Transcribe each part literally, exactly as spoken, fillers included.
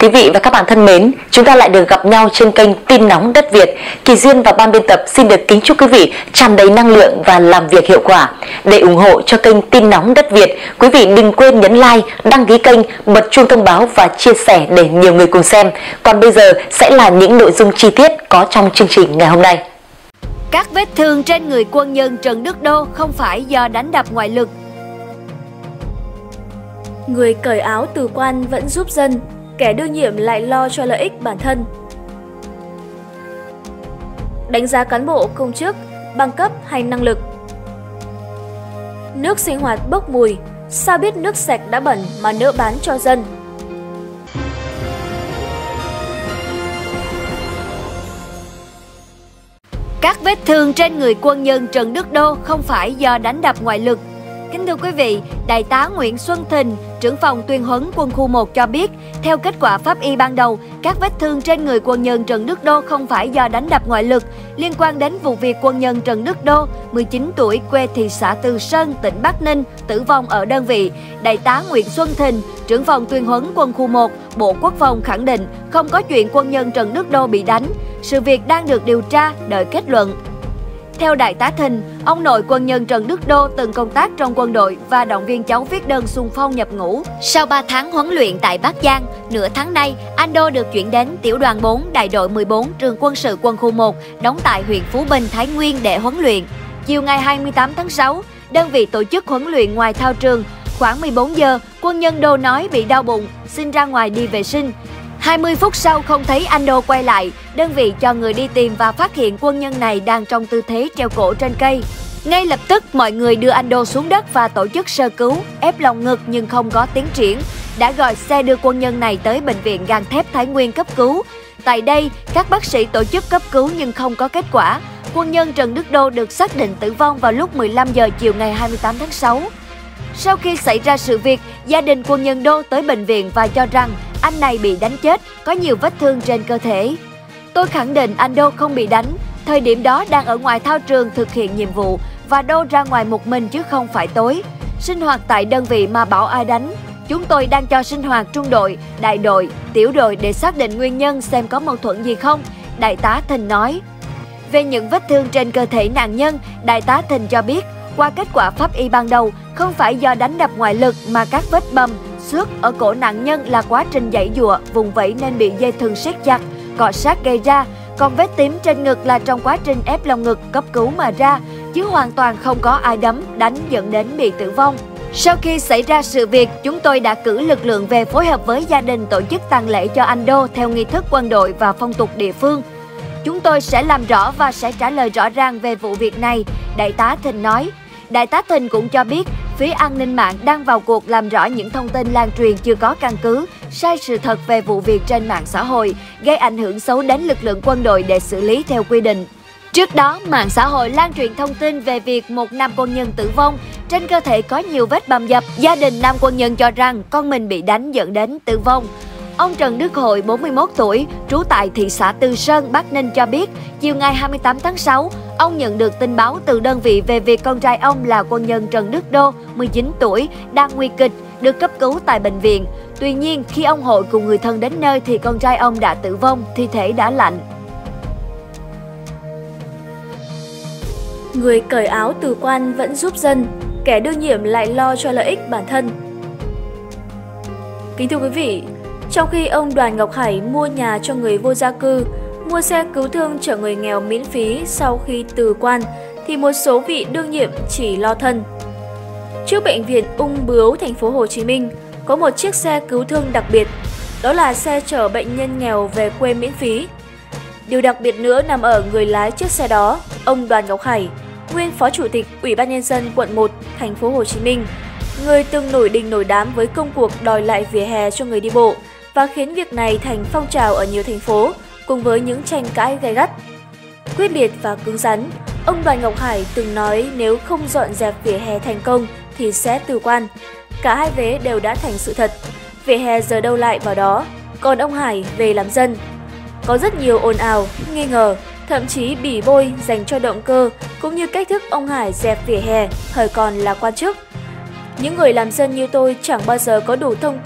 Quý vị và các bạn thân mến, chúng ta lại được gặp nhau trên kênh Tin Nóng Đất Việt. Kỳ Duyên và ban biên tập xin được kính chúc quý vị tràn đầy năng lượng và làm việc hiệu quả. Để ủng hộ cho kênh Tin Nóng Đất Việt, quý vị đừng quên nhấn like, đăng ký kênh, bật chuông thông báo và chia sẻ để nhiều người cùng xem. Còn bây giờ sẽ là những nội dung chi tiết có trong chương trình ngày hôm nay. Các vết thương trên người quân nhân Trần Đức Đô không phải do đánh đập ngoại lực. Người cởi áo từ quan vẫn giúp dân, kẻ đương nhiệm lại lo cho lợi ích bản thân. Đánh giá cán bộ công chức, bằng cấp hay năng lực. Nước sinh hoạt bốc mùi, sao biết nước sạch đã bẩn mà nỡ bán cho dân? Các vết thương trên người quân nhân Trần Đức Đô không phải do đánh đập ngoại lực. Kính thưa quý vị, Đại tá Nguyễn Xuân Thình, trưởng phòng tuyên huấn quân khu một cho biết, theo kết quả pháp y ban đầu, các vết thương trên người quân nhân Trần Đức Đô không phải do đánh đập ngoại lực. Liên quan đến vụ việc quân nhân Trần Đức Đô, mười chín tuổi, quê thị xã Từ Sơn, tỉnh Bắc Ninh, tử vong ở đơn vị, Đại tá Nguyễn Xuân Thình, trưởng phòng tuyên huấn quân khu một, Bộ Quốc phòng khẳng định không có chuyện quân nhân Trần Đức Đô bị đánh. Sự việc đang được điều tra, đợi kết luận. Theo Đại tá Thình, ông nội quân nhân Trần Đức Đô từng công tác trong quân đội và động viên cháu viết đơn xung phong nhập ngũ. Sau ba tháng huấn luyện tại Bắc Giang, nửa tháng nay, anh Đô được chuyển đến tiểu đoàn bốn, đại đội mười bốn, trường quân sự quân khu một, đóng tại huyện Phú Bình, Thái Nguyên để huấn luyện. Chiều ngày hai mươi tám tháng sáu, đơn vị tổ chức huấn luyện ngoài thao trường. Khoảng mười bốn giờ, quân nhân Đô nói bị đau bụng, xin ra ngoài đi vệ sinh. hai mươi phút sau không thấy anh Đô quay lại, đơn vị cho người đi tìm và phát hiện quân nhân này đang trong tư thế treo cổ trên cây. Ngay lập tức mọi người đưa anh Đô xuống đất và tổ chức sơ cứu, ép lồng ngực nhưng không có tiến triển. Đã gọi xe đưa quân nhân này tới bệnh viện gang thép Thái Nguyên cấp cứu. Tại đây, các bác sĩ tổ chức cấp cứu nhưng không có kết quả. Quân nhân Trần Đức Đô được xác định tử vong vào lúc mười lăm giờ chiều ngày hai mươi tám tháng sáu. Sau khi xảy ra sự việc, gia đình quân nhân Đô tới bệnh viện và cho rằng anh này bị đánh chết, có nhiều vết thương trên cơ thể. Tôi khẳng định anh Đô không bị đánh, thời điểm đó đang ở ngoài thao trường thực hiện nhiệm vụ và Đô ra ngoài một mình chứ không phải tối. Sinh hoạt tại đơn vị mà bảo ai đánh. Chúng tôi đang cho sinh hoạt trung đội, đại đội, tiểu đội để xác định nguyên nhân xem có mâu thuẫn gì không, Đại tá Thình nói. Về những vết thương trên cơ thể nạn nhân, Đại tá Thình cho biết, qua kết quả pháp y ban đầu, không phải do đánh đập ngoại lực mà các vết bầm, xước ở cổ nạn nhân là quá trình giãy giụa, vùng vẫy nên bị dây thừng siết chặt, cọ sát gây ra. Còn vết tím trên ngực là trong quá trình ép lồng ngực cấp cứu mà ra, chứ hoàn toàn không có ai đấm, đánh dẫn đến bị tử vong. Sau khi xảy ra sự việc, chúng tôi đã cử lực lượng về phối hợp với gia đình tổ chức tang lễ cho anh Đô theo nghi thức quân đội và phong tục địa phương. Chúng tôi sẽ làm rõ và sẽ trả lời rõ ràng về vụ việc này, Đại tá Thình nói. Đại tá Thình cũng cho biết, phía an ninh mạng đang vào cuộc làm rõ những thông tin lan truyền chưa có căn cứ, sai sự thật về vụ việc trên mạng xã hội, gây ảnh hưởng xấu đến lực lượng quân đội để xử lý theo quy định. Trước đó, mạng xã hội lan truyền thông tin về việc một nam quân nhân tử vong, trên cơ thể có nhiều vết bầm dập. Gia đình nam quân nhân cho rằng con mình bị đánh dẫn đến tử vong. Ông Trần Đức Hội, bốn mươi mốt tuổi, trú tại thị xã Từ Sơn, Bắc Ninh cho biết, chiều ngày hai mươi tám tháng sáu, ông nhận được tin báo từ đơn vị về việc con trai ông là quân nhân Trần Đức Đô, mười chín tuổi, đang nguy kịch, được cấp cứu tại bệnh viện. Tuy nhiên, khi ông Hội cùng người thân đến nơi thì con trai ông đã tử vong, thi thể đã lạnh. Người cởi áo từ quan vẫn giúp dân, kẻ đương nhiệm lại lo cho lợi ích bản thân. Kính thưa quý vị, trong khi ông Đoàn Ngọc Hải mua nhà cho người vô gia cư, mua xe cứu thương chở người nghèo miễn phí sau khi từ quan, thì một số vị đương nhiệm chỉ lo thân. Trước bệnh viện Ung Bướu, thành phố Hồ Chí Minh, có một chiếc xe cứu thương đặc biệt, đó là xe chở bệnh nhân nghèo về quê miễn phí. Điều đặc biệt nữa nằm ở người lái chiếc xe đó, ông Đoàn Ngọc Hải, nguyên Phó Chủ tịch Ủy ban Nhân dân quận một, thành phố Hồ Chí Minh, người từng nổi đình nổi đám với công cuộc đòi lại vỉa hè cho người đi bộ và khiến việc này thành phong trào ở nhiều thành phố, cùng với những tranh cãi gay gắt. Quyết liệt và cứng rắn, ông Đoàn Ngọc Hải từng nói nếu không dọn dẹp vỉa hè thành công thì sẽ từ quan. Cả hai vế đều đã thành sự thật, vỉa hè giờ đâu lại vào đó, còn ông Hải về làm dân. Có rất nhiều ồn ào, nghi ngờ, thậm chí bỉ bôi dành cho động cơ cũng như cách thức ông Hải dẹp vỉa hè thời còn là quan chức. Những người làm dân như tôi chẳng bao giờ có đủ thông tin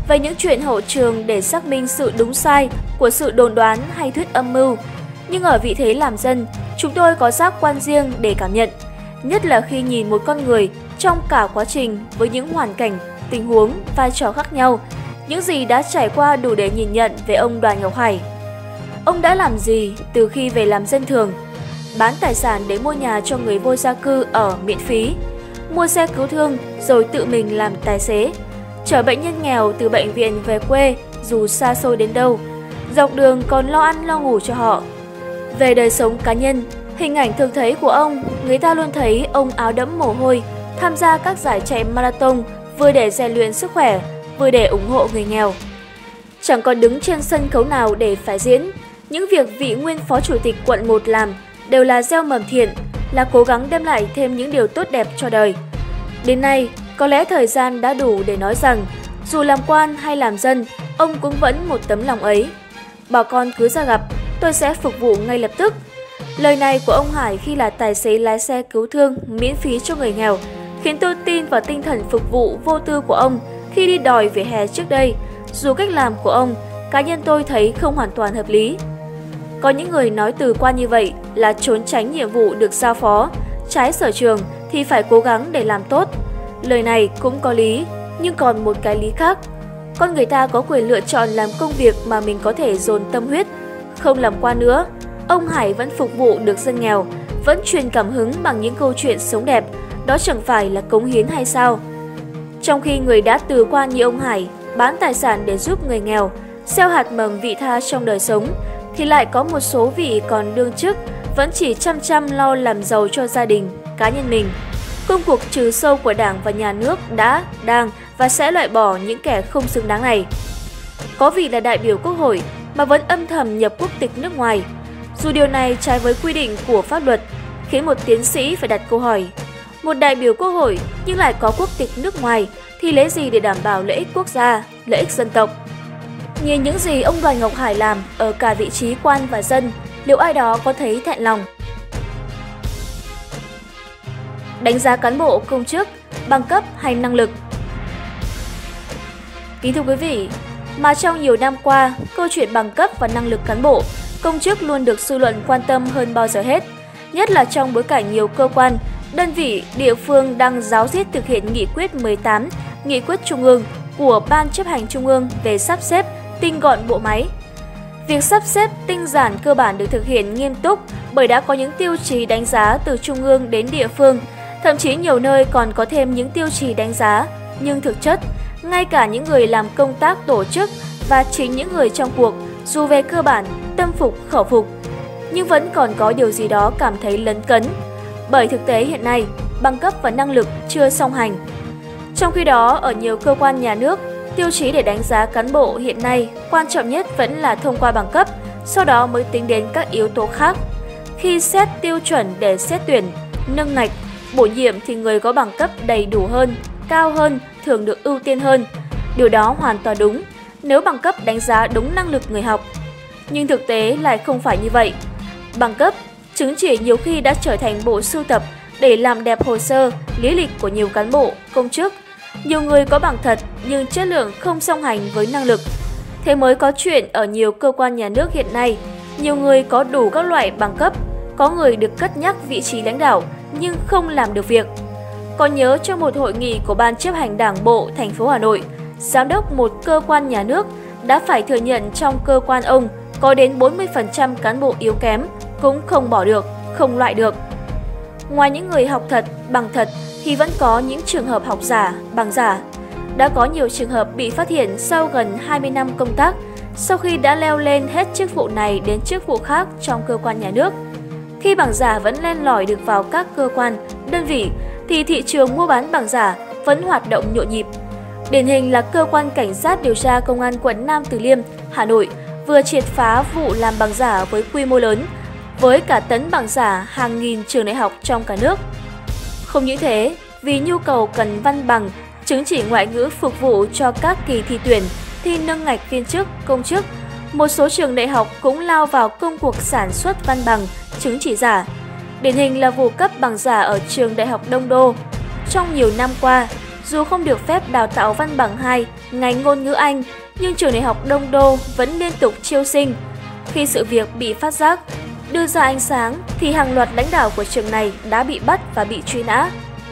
về những chuyện hậu trường để xác minh sự đúng sai của sự đồn đoán hay thuyết âm mưu. Nhưng ở vị thế làm dân, chúng tôi có giác quan riêng để cảm nhận, nhất là khi nhìn một con người trong cả quá trình với những hoàn cảnh, tình huống, vai trò khác nhau, những gì đã trải qua đủ để nhìn nhận về ông Đoàn Ngọc Hải. Ông đã làm gì từ khi về làm dân thường? Bán tài sản để mua nhà cho người vô gia cư ở miễn phí, mua xe cứu thương rồi tự mình làm tài xế, chở bệnh nhân nghèo từ bệnh viện về quê dù xa xôi đến đâu, dọc đường còn lo ăn lo ngủ cho họ. Về đời sống cá nhân, hình ảnh thường thấy của ông, người ta luôn thấy ông áo đẫm mồ hôi, tham gia các giải chạy marathon vừa để rèn luyện sức khỏe, vừa để ủng hộ người nghèo. Chẳng còn đứng trên sân khấu nào để phải diễn, những việc vị nguyên phó chủ tịch quận một làm đều là gieo mầm thiện, là cố gắng đem lại thêm những điều tốt đẹp cho đời. Đến nay, có lẽ thời gian đã đủ để nói rằng, dù làm quan hay làm dân, ông cũng vẫn một tấm lòng ấy. Bảo con cứ ra gặp, tôi sẽ phục vụ ngay lập tức. Lời này của ông Hải khi là tài xế lái xe cứu thương miễn phí cho người nghèo khiến tôi tin vào tinh thần phục vụ vô tư của ông khi đi đòi vỉa hè trước đây, dù cách làm của ông, cá nhân tôi thấy không hoàn toàn hợp lý. Có những người nói từ qua như vậy là trốn tránh nhiệm vụ được giao phó, trái sở trường thì phải cố gắng để làm tốt. Lời này cũng có lý, nhưng còn một cái lý khác. Con người ta có quyền lựa chọn làm công việc mà mình có thể dồn tâm huyết. Không làm quan nữa, ông Hải vẫn phục vụ được dân nghèo, vẫn truyền cảm hứng bằng những câu chuyện sống đẹp, đó chẳng phải là cống hiến hay sao? Trong khi người đã từ quan như ông Hải bán tài sản để giúp người nghèo, gieo hạt mầm vị tha trong đời sống, thì lại có một số vị còn đương chức vẫn chỉ chăm chăm lo làm giàu cho gia đình, cá nhân mình. Công cuộc trừ sâu của Đảng và Nhà nước đã, đang và sẽ loại bỏ những kẻ không xứng đáng này. Có vị là đại biểu Quốc hội mà vẫn âm thầm nhập quốc tịch nước ngoài, dù điều này trái với quy định của pháp luật, khiến một tiến sĩ phải đặt câu hỏi. Một đại biểu Quốc hội nhưng lại có quốc tịch nước ngoài thì lấy gì để đảm bảo lợi ích quốc gia, lợi ích dân tộc? Nhìn những gì ông Đoàn Ngọc Hải làm ở cả vị trí quan và dân, liệu ai đó có thấy thẹn lòng? Đánh giá cán bộ công chức, bằng cấp hay năng lực? Kính thưa quý vị, mà trong nhiều năm qua, câu chuyện bằng cấp và năng lực cán bộ, công chức luôn được dư luận quan tâm hơn bao giờ hết, nhất là trong bối cảnh nhiều cơ quan, đơn vị, địa phương đang ráo riết thực hiện nghị quyết mười tám, nghị quyết trung ương của Ban chấp hành Trung ương về sắp xếp, tinh gọn bộ máy. Việc sắp xếp tinh giản cơ bản được thực hiện nghiêm túc bởi đã có những tiêu chí đánh giá từ trung ương đến địa phương, thậm chí nhiều nơi còn có thêm những tiêu chí đánh giá, nhưng thực chất, ngay cả những người làm công tác tổ chức và chính những người trong cuộc, dù về cơ bản, tâm phục, khẩu phục, nhưng vẫn còn có điều gì đó cảm thấy lấn cấn, bởi thực tế hiện nay, bằng cấp và năng lực chưa song hành. Trong khi đó, ở nhiều cơ quan nhà nước, tiêu chí để đánh giá cán bộ hiện nay quan trọng nhất vẫn là thông qua bằng cấp, sau đó mới tính đến các yếu tố khác. Khi xét tiêu chuẩn để xét tuyển, nâng ngạch, bổ nhiệm thì người có bằng cấp đầy đủ hơn, cao hơn thường được ưu tiên hơn. Điều đó hoàn toàn đúng nếu bằng cấp đánh giá đúng năng lực người học. Nhưng thực tế lại không phải như vậy. Bằng cấp, chứng chỉ nhiều khi đã trở thành bộ sưu tập để làm đẹp hồ sơ, lý lịch của nhiều cán bộ, công chức. Nhiều người có bằng thật nhưng chất lượng không song hành với năng lực. Thế mới có chuyện ở nhiều cơ quan nhà nước hiện nay, nhiều người có đủ các loại bằng cấp, có người được cất nhắc vị trí lãnh đạo nhưng không làm được việc. Còn nhớ trong một hội nghị của Ban chấp hành Đảng bộ thành phố Hà Nội, giám đốc một cơ quan nhà nước đã phải thừa nhận trong cơ quan ông có đến bốn mươi phần trăm cán bộ yếu kém, cũng không bỏ được, không loại được. Ngoài những người học thật, bằng thật thì vẫn có những trường hợp học giả, bằng giả. Đã có nhiều trường hợp bị phát hiện sau gần hai mươi năm công tác, sau khi đã leo lên hết chức vụ này đến chức vụ khác trong cơ quan nhà nước. Khi bằng giả vẫn len lỏi được vào các cơ quan, đơn vị, thì thị trường mua bán bằng giả vẫn hoạt động nhộn nhịp. Điển hình là cơ quan cảnh sát điều tra công an quận Nam Từ Liêm, Hà Nội vừa triệt phá vụ làm bằng giả với quy mô lớn, với cả tấn bằng giả hàng nghìn trường đại học trong cả nước. Không những thế, vì nhu cầu cần văn bằng, chứng chỉ ngoại ngữ phục vụ cho các kỳ thi tuyển, thi nâng ngạch viên chức, công chức, một số trường đại học cũng lao vào công cuộc sản xuất văn bằng, chứng chỉ giả. Điển hình là vụ cấp bằng giả ở trường Đại học Đông Đô. Trong nhiều năm qua, Dù không được phép đào tạo văn bằng hai ngành ngôn ngữ Anh, nhưng trường đại học Đông Đô vẫn liên tục chiêu sinh. Khi sự việc bị phát giác, đưa ra ánh sáng thì hàng loạt lãnh đạo của trường này đã bị bắt và bị truy nã.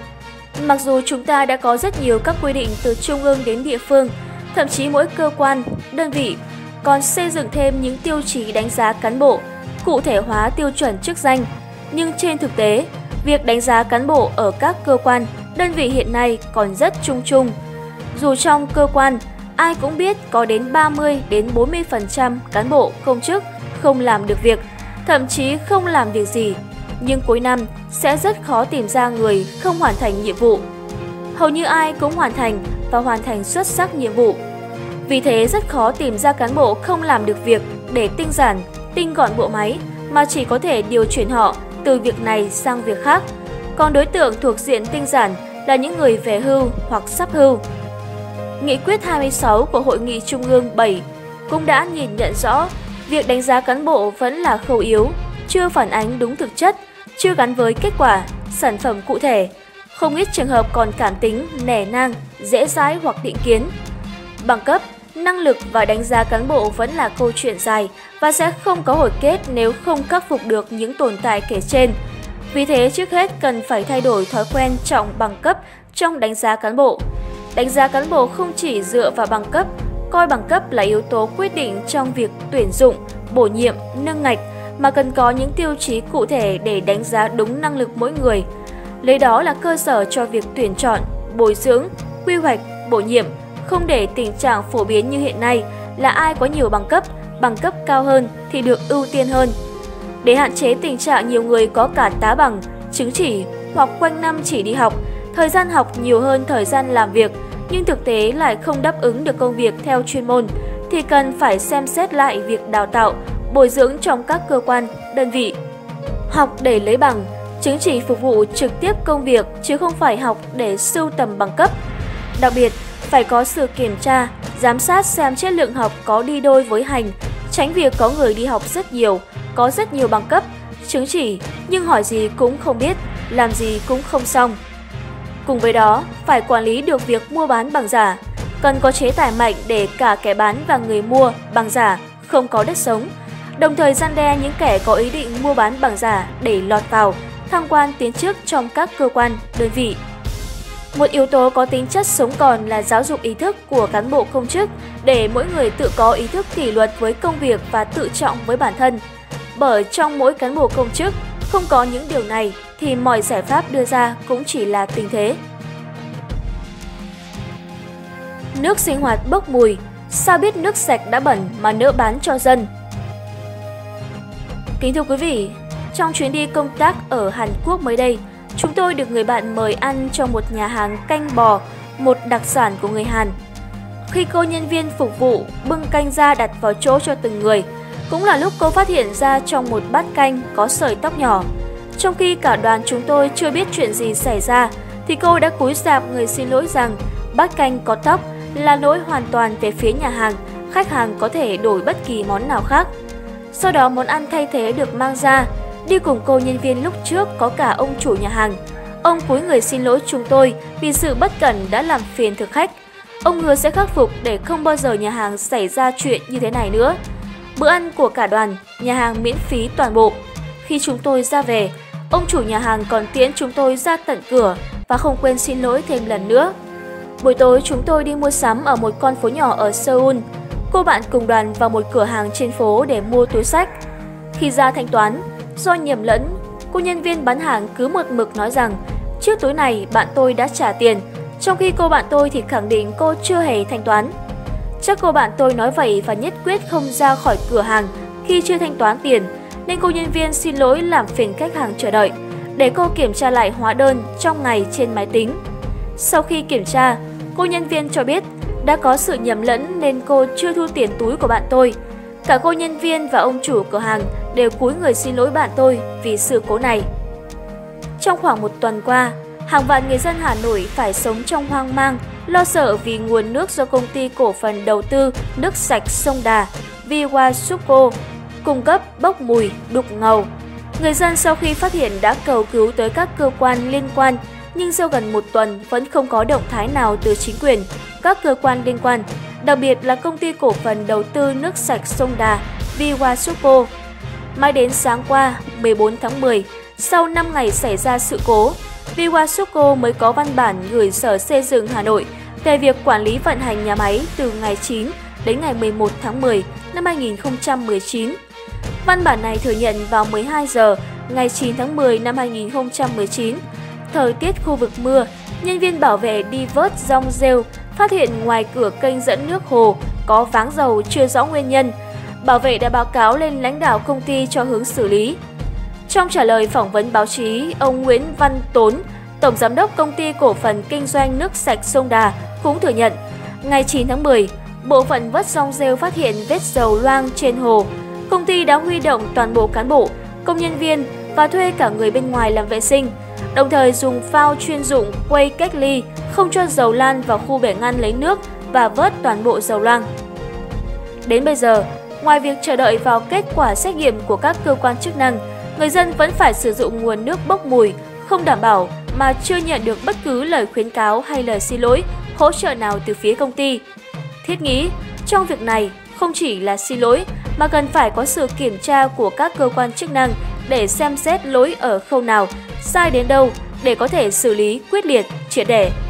Mặc dù chúng ta đã có rất nhiều các quy định từ trung ương đến địa phương, thậm chí mỗi cơ quan, đơn vị còn xây dựng thêm những tiêu chí đánh giá cán bộ, cụ thể hóa tiêu chuẩn chức danh, nhưng trên thực tế, việc đánh giá cán bộ ở các cơ quan, đơn vị hiện nay còn rất chung chung. Dù trong cơ quan, ai cũng biết có đến ba mươi đến bốn mươi phần trăm cán bộ công chức không làm được việc, thậm chí không làm việc gì, nhưng cuối năm sẽ rất khó tìm ra người không hoàn thành nhiệm vụ. Hầu như ai cũng hoàn thành và hoàn thành xuất sắc nhiệm vụ. Vì thế rất khó tìm ra cán bộ không làm được việc để tinh giản, tinh gọn bộ máy, mà chỉ có thể điều chuyển họ từ việc này sang việc khác. Còn đối tượng thuộc diện tinh giản là những người về hưu hoặc sắp hưu. Nghị quyết hai mươi sáu của Hội nghị Trung ương bảy cũng đã nhìn nhận rõ việc đánh giá cán bộ vẫn là khâu yếu, chưa phản ánh đúng thực chất, chưa gắn với kết quả, sản phẩm cụ thể. Không ít trường hợp còn cảm tính, nể nang, dễ dãi hoặc định kiến. Bằng cấp, năng lực và đánh giá cán bộ vẫn là câu chuyện dài và sẽ không có hồi kết nếu không khắc phục được những tồn tại kể trên. Vì thế trước hết cần phải thay đổi thói quen trọng bằng cấp trong đánh giá cán bộ. Đánh giá cán bộ không chỉ dựa vào bằng cấp, coi bằng cấp là yếu tố quyết định trong việc tuyển dụng, bổ nhiệm, nâng ngạch, mà cần có những tiêu chí cụ thể để đánh giá đúng năng lực mỗi người. Lấy đó là cơ sở cho việc tuyển chọn, bồi dưỡng, quy hoạch, bổ nhiệm, không để tình trạng phổ biến như hiện nay là ai có nhiều bằng cấp, bằng cấp cao hơn thì được ưu tiên hơn. Để hạn chế tình trạng nhiều người có cả tá bằng, chứng chỉ hoặc quanh năm chỉ đi học, thời gian học nhiều hơn thời gian làm việc, nhưng thực tế lại không đáp ứng được công việc theo chuyên môn, thì cần phải xem xét lại việc đào tạo, bồi dưỡng trong các cơ quan, đơn vị. Học để lấy bằng, chứng chỉ phục vụ trực tiếp công việc chứ không phải học để sưu tầm bằng cấp. Đặc biệt, phải có sự kiểm tra, giám sát xem chất lượng học có đi đôi với hành, tránh việc có người đi học rất nhiều, có rất nhiều bằng cấp, chứng chỉ nhưng hỏi gì cũng không biết, làm gì cũng không xong. Cùng với đó, phải quản lý được việc mua bán bằng giả, cần có chế tài mạnh để cả kẻ bán và người mua bằng giả không có đất sống, đồng thời răn đe những kẻ có ý định mua bán bằng giả để lọt vào, thăng quan tiến chức trong các cơ quan, đơn vị. Một yếu tố có tính chất sống còn là giáo dục ý thức của cán bộ công chức để mỗi người tự có ý thức kỷ luật với công việc và tự trọng với bản thân. Bởi trong mỗi cán bộ công chức không có những điều này thì mọi giải pháp đưa ra cũng chỉ là tình thế. Nước sinh hoạt bốc mùi, sao biết nước sạch đã bẩn mà nỡ bán cho dân? Kính thưa quý vị, trong chuyến đi công tác ở Hàn Quốc mới đây, chúng tôi được người bạn mời ăn trong một nhà hàng canh bò, một đặc sản của người Hàn. Khi cô nhân viên phục vụ bưng canh ra đặt vào chỗ cho từng người, cũng là lúc cô phát hiện ra trong một bát canh có sợi tóc nhỏ. Trong khi cả đoàn chúng tôi chưa biết chuyện gì xảy ra, thì cô đã cúi rạp người xin lỗi rằng bát canh có tóc là lỗi hoàn toàn về phía nhà hàng, khách hàng có thể đổi bất kỳ món nào khác. Sau đó món ăn thay thế được mang ra. Đi cùng cô nhân viên lúc trước có cả ông chủ nhà hàng. Ông cúi người xin lỗi chúng tôi vì sự bất cẩn đã làm phiền thực khách. Ông hứa sẽ khắc phục để không bao giờ nhà hàng xảy ra chuyện như thế này nữa. Bữa ăn của cả đoàn, nhà hàng miễn phí toàn bộ. Khi chúng tôi ra về, ông chủ nhà hàng còn tiễn chúng tôi ra tận cửa và không quên xin lỗi thêm lần nữa. Buổi tối chúng tôi đi mua sắm ở một con phố nhỏ ở Seoul. Cô bạn cùng đoàn vào một cửa hàng trên phố để mua túi xách. Khi ra thanh toán, do nhầm lẫn, cô nhân viên bán hàng cứ một mực nói rằng chiếc túi này bạn tôi đã trả tiền, trong khi cô bạn tôi thì khẳng định cô chưa hề thanh toán. Chắc cô bạn tôi nói vậy và nhất quyết không ra khỏi cửa hàng khi chưa thanh toán tiền, nên cô nhân viên xin lỗi làm phiền khách hàng chờ đợi, để cô kiểm tra lại hóa đơn trong ngày trên máy tính. Sau khi kiểm tra, cô nhân viên cho biết đã có sự nhầm lẫn nên cô chưa thu tiền túi của bạn tôi. Cả cô nhân viên và ông chủ cửa hàng đều cúi người xin lỗi bạn tôi vì sự cố này. Trong khoảng một tuần qua, hàng vạn người dân Hà Nội phải sống trong hoang mang, lo sợ vì nguồn nước do công ty cổ phần đầu tư nước sạch sông Đà Viwasuco cung cấp bốc mùi, đục ngầu. Người dân sau khi phát hiện đã cầu cứu tới các cơ quan liên quan nhưng sau gần một tuần vẫn không có động thái nào từ chính quyền, các cơ quan liên quan, đặc biệt là công ty cổ phần đầu tư nước sạch sông Đà Viwasuco. Mãi đến sáng qua, mười bốn tháng mười, sau năm ngày xảy ra sự cố, Viwasuco mới có văn bản gửi Sở Xây dựng Hà Nội về việc quản lý vận hành nhà máy từ ngày chín đến ngày mười một tháng mười năm hai nghìn không trăm mười chín. Văn bản này thừa nhận vào mười hai giờ ngày chín tháng mười năm hai nghìn không trăm mười chín, thời tiết khu vực mưa, nhân viên bảo vệ đi vớt rong rêu phát hiện ngoài cửa kênh dẫn nước hồ có váng dầu chưa rõ nguyên nhân. Bảo vệ đã báo cáo lên lãnh đạo công ty cho hướng xử lý. Trong trả lời phỏng vấn báo chí, ông Nguyễn Văn Tốn, Tổng Giám đốc Công ty Cổ phần Kinh doanh Nước sạch sông Đà cũng thừa nhận, ngày chín tháng mười, bộ phận vớt rong rêu phát hiện vết dầu loang trên hồ. Công ty đã huy động toàn bộ cán bộ, công nhân viên và thuê cả người bên ngoài làm vệ sinh, đồng thời dùng phao chuyên dụng quay cách ly, không cho dầu lan vào khu bể ngăn lấy nước và vớt toàn bộ dầu loang. Đến bây giờ, ngoài việc chờ đợi vào kết quả xét nghiệm của các cơ quan chức năng, người dân vẫn phải sử dụng nguồn nước bốc mùi, không đảm bảo mà chưa nhận được bất cứ lời khuyến cáo hay lời xin lỗi, hỗ trợ nào từ phía công ty. Thiết nghĩ, trong việc này không chỉ là xin lỗi mà cần phải có sự kiểm tra của các cơ quan chức năng để xem xét lỗi ở khâu nào, sai đến đâu để có thể xử lý quyết liệt, triệt để.